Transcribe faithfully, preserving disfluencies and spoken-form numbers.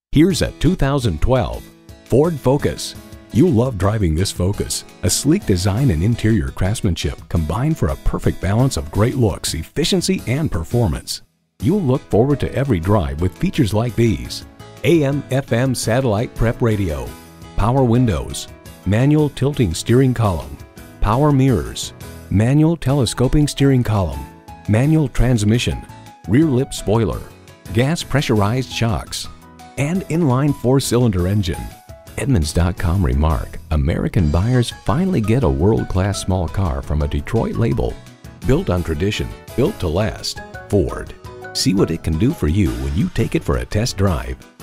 Here's a two thousand twelve Ford Focus. You'll love driving this Focus. A sleek design and interior craftsmanship combine for a perfect balance of great looks, efficiency, and performance. You'll look forward to every drive with features like these: A M F M satellite prep radio, power windows, manual tilting steering column, power mirrors, manual telescoping steering column, manual transmission, rear lip spoiler, gas pressurized shocks, and inline four-cylinder engine. Edmunds dot com remark, American buyers finally get a world-class small car from a Detroit label. Built on tradition, built to last. Ford. See what it can do for you when you take it for a test drive.